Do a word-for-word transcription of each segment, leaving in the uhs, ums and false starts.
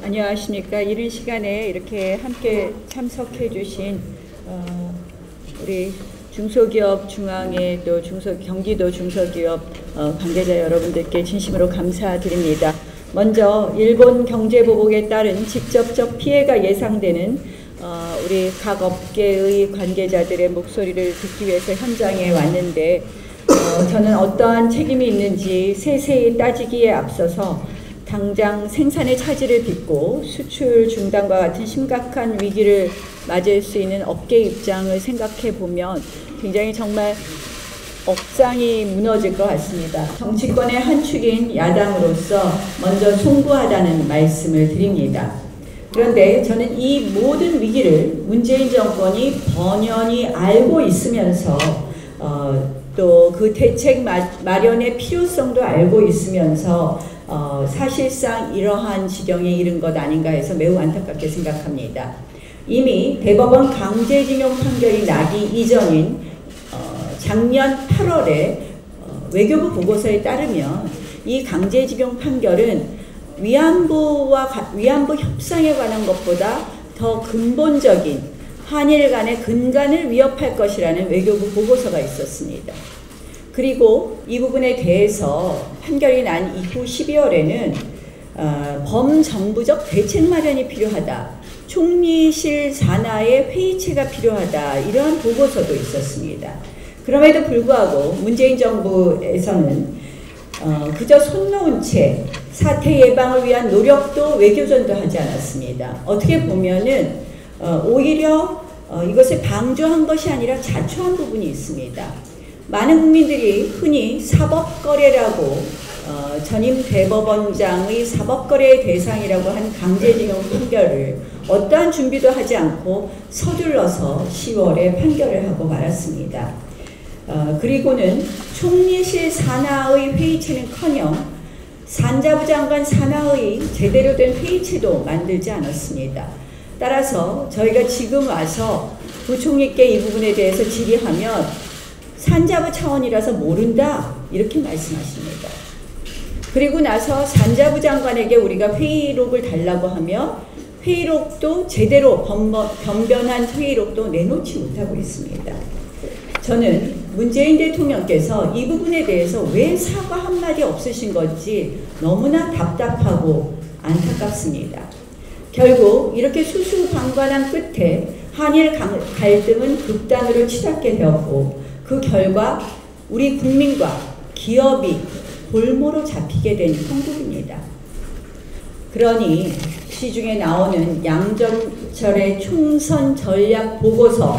안녕하십니까. 이른 시간에 이렇게 함께 참석해 주신 어, 우리 중소기업 중앙회 또 중소, 경기도 중소기업 어, 관계자 여러분들께 진심으로 감사드립니다. 먼저 일본 경제보복에 따른 직접적 피해가 예상되는 어, 우리 각 업계의 관계자들의 목소리를 듣기 위해서 현장에 왔는데 어, 저는 어떠한 책임이 있는지 세세히 따지기에 앞서서 당장 생산의 차질을 빚고 수출 중단과 같은 심각한 위기를 맞을 수 있는 업계 입장을 생각해 보면 굉장히 정말 억장이 무너질 것 같습니다. 정치권의 한 축인 야당으로서 먼저 송구하다는 말씀을 드립니다. 그런데 저는 이 모든 위기를 문재인 정권이 번연히 알고 있으면서 어, 또 그 대책 마, 마련의 필요성도 알고 있으면서 어, 사실상 이러한 지경에 이른 것 아닌가 해서 매우 안타깝게 생각합니다. 이미 대법원 강제징용 판결이 나기 이전인 어, 작년 팔월에 어, 외교부 보고서에 따르면 이 강제징용 판결은 위안부와 가, 위안부 협상에 관한 것보다 더 근본적인 한일 간의 근간을 위협할 것이라는 외교부 보고서가 있었습니다. 그리고 이 부분에 대해서 판결이 난 이후 십이월에는 어, 범정부적 대책 마련이 필요하다. 총리실 산하의 회의체가 필요하다. 이러한 보고서도 있었습니다. 그럼에도 불구하고 문재인 정부에서는 어, 그저 손 놓은 채 사태 예방을 위한 노력도 외교전도 하지 않았습니다. 어떻게 보면은 어, 오히려 어, 이것을 방조한 것이 아니라 자초한 부분이 있습니다. 많은 국민들이 흔히 사법거래라고 어, 전임 대법원장의 사법거래의 대상이라고 한 강제징용 판결을 어떠한 준비도 하지 않고 서둘러서 시월에 판결을 하고 말았습니다. 어, 그리고는 총리실 산하의 회의체는커녕 산자부 장관 산하의 제대로 된 회의체도 만들지 않았습니다. 따라서 저희가 지금 와서 부총리께 이 부분에 대해서 질의하면 산자부 차원이라서 모른다 이렇게 말씀하십니다. 그리고 나서 산자부 장관에게 우리가 회의록을 달라고 하며 회의록도 제대로 변변한 회의록도 내놓지 못하고 있습니다. 저는 문재인 대통령께서 이 부분에 대해서 왜 사과 한마디 없으신 건지 너무나 답답하고 안타깝습니다. 결국 이렇게 수수방관한 끝에 한일 갈등은 극단으로 치닫게 되었고 그 결과 우리 국민과 기업이 골모로 잡히게 된 형국입니다. 그러니 시중에 나오는 양정철의 총선 전략 보고서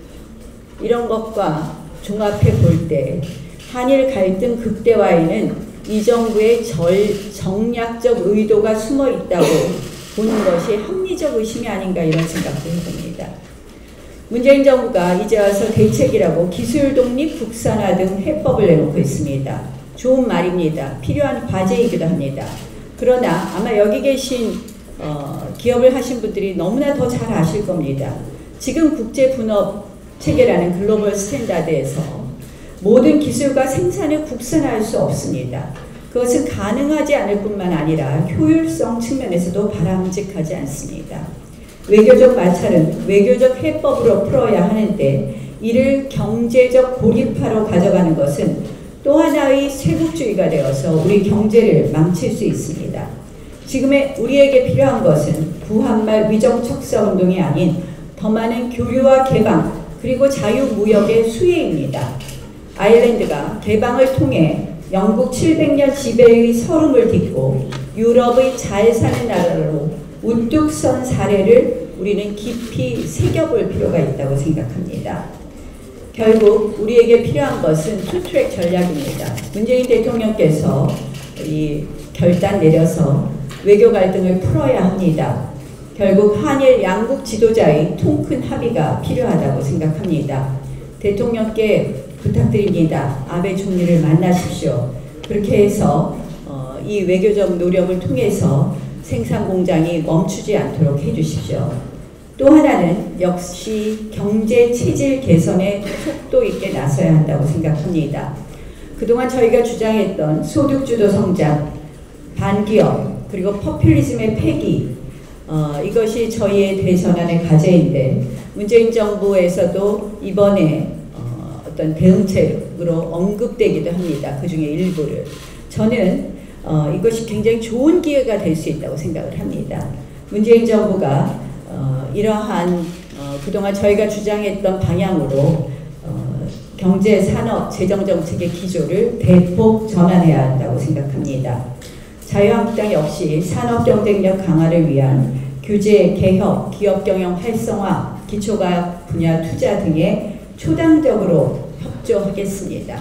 이런 것과 종합해 볼 때 한일 갈등 극대화에는 이 정부의 절, 정략적 의도가 숨어 있다고 보는 것이 합리적 의심이 아닌가 이런 생각도 해봅니다. 문재인 정부가 이제 와서 대책이라고 기술 독립, 국산화 등 해법을 내놓고 있습니다. 좋은 말입니다. 필요한 과제이기도 합니다. 그러나 아마 여기 계신 어, 기업을 하신 분들이 너무나 더 잘 아실 겁니다. 지금 국제분업 체계라는 글로벌 스탠다드에서 모든 기술과 생산을 국산화할 수 없습니다. 그것은 가능하지 않을 뿐만 아니라 효율성 측면에서도 바람직하지 않습니다. 외교적 마찰은 외교적 해법으로 풀어야 하는데 이를 경제적 고립화로 가져가는 것은 또 하나의 쇄국주의가 되어서 우리 경제를 망칠 수 있습니다. 지금의 우리에게 필요한 것은 부한말 위정척사 운동이 아닌 더 많은 교류와 개방 그리고 자유무역의 수혜입니다. 아일랜드가 개방을 통해 영국 칠백 년 지배의 서름을 딛고 유럽의 잘 사는 나라로 우뚝 선 사례를 우리는 깊이 새겨볼 필요가 있다고 생각합니다. 결국 우리에게 필요한 것은 투트랙 전략입니다. 문재인 대통령께서 이 결단 내려서 외교 갈등을 풀어야 합니다. 결국 한일 양국 지도자의 통큰 합의가 필요하다고 생각합니다. 대통령께 부탁드립니다. 아베 총리를 만나십시오. 그렇게 해서 어, 이 외교적 노력을 통해서 생산 공장이 멈추지 않도록 해주십시오. 또 하나는 역시 경제 체질 개선에 속도 있게 나서야 한다고 생각합니다. 그동안 저희가 주장했던 소득주도 성장, 반기업, 그리고 포퓰리즘의 폐기, 어, 이것이 저희의 대전환의 과제인데 문재인 정부에서도 이번에 어, 어떤 대응책으로 언급되기도 합니다. 그 중에 일부를. 저는 어, 이것이 굉장히 좋은 기회가 될 수 있다고 생각을 합니다. 문재인 정부가 어, 이러한 어, 그동안 저희가 주장했던 방향으로 어, 경제, 산업, 재정 정책의 기조를 대폭 전환해야 한다고 생각합니다. 자유한국당 역시 산업 경쟁력 강화를 위한 규제, 개혁, 기업 경영 활성화, 기초과학 분야 투자 등에 초당적으로 협조하겠습니다.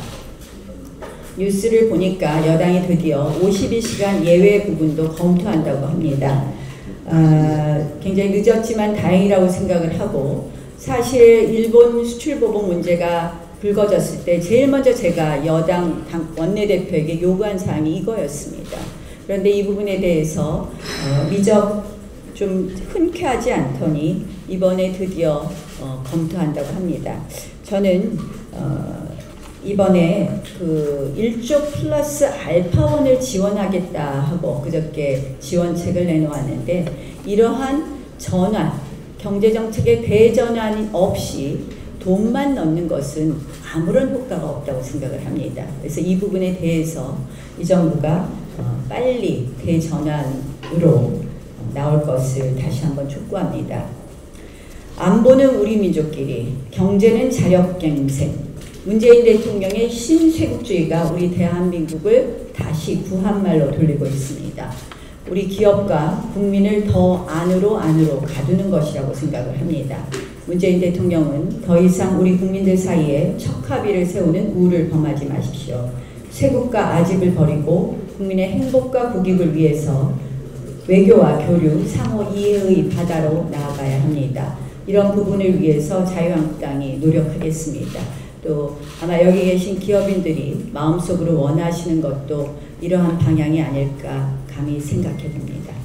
뉴스를 보니까 여당이 드디어 오십이 시간 예외 부분도 검토한다고 합니다. 아, 굉장히 늦었지만 다행이라고 생각을 하고, 사실 일본 수출 보복 문제가 불거졌을 때 제일 먼저 제가 여당 당 원내대표에게 요구한 사항이 이거였습니다. 그런데 이 부분에 대해서 어, 미적 좀 흔쾌하지 않더니 이번에 드디어 어, 검토한다고 합니다. 저는 어, 이번에 그 일조 플러스 알파원을 지원하겠다 하고 그저께 지원책을 내놓았는데, 이러한 전환, 경제정책의 대전환 없이 돈만 넣는 것은 아무런 효과가 없다고 생각을 합니다. 그래서 이 부분에 대해서 이 정부가 어, 빨리 대전환으로 나올 것을 다시 한번 촉구합니다. 안보는 우리 민족끼리, 경제는 자력갱생. 문재인 대통령의 신쇄국주의가 우리 대한민국을 다시 구한말로 돌리고 있습니다. 우리 기업과 국민을 더 안으로 안으로 가두는 것이라고 생각을 합니다. 문재인 대통령은 더 이상 우리 국민들 사이에 척합의를 세우는 우를 범하지 마십시오. 쇄국과 아집을 버리고 국민의 행복과 국익을 위해서 외교와 교류, 상호 이해의 바다로 나아가야 합니다. 이런 부분을 위해서 자유한국당이 노력하겠습니다. 또 아마 여기 계신 기업인들이 마음속으로 원하시는 것도 이러한 방향이 아닐까 감히 생각해 봅니다.